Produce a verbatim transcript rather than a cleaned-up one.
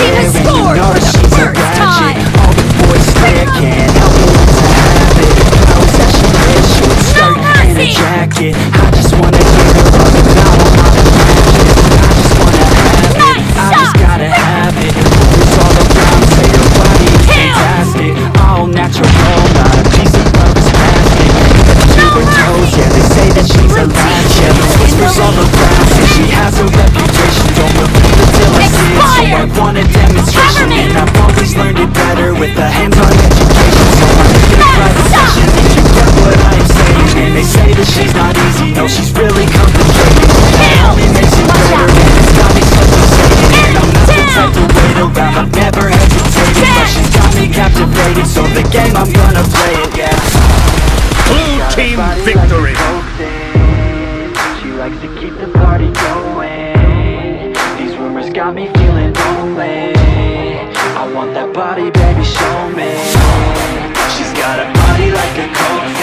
team has and you scored know for that the she's a first ratchet. time. All the boys stare, can't help but want to have it. Powers that she wears, short skirt and a mercy. jacket. I just wanna give her all the now I'm on the ratchet. I just wanna have it, Nice I shot. just gotta have it. Rumors all around say her body is Kill. fantastic. All natural, not a piece of rubber's plastic. To her toes, yeah, they say that she's a latch. Yeah, the whispers all around say she has a reputation. Don't believe it till I see it, so I Expired. want a demonstration. Cover me. And I've always learned it better with a hands-on education. So I'm in a private Stop. session if you get what I am saying. And they say that she's not easy, no, she's really complicated. That homie makes it Watch better, out. and it's got me so frustrated. And I'm not the Down. type to wait around, I've never hesitated. But Dead. she's got me captivated, so the game, I'm gonna play it, yeah. Blue team victory. She likes to keep the party going. These rumors got me feeling lonely. I want that body, baby, show me. She's got a body like a coke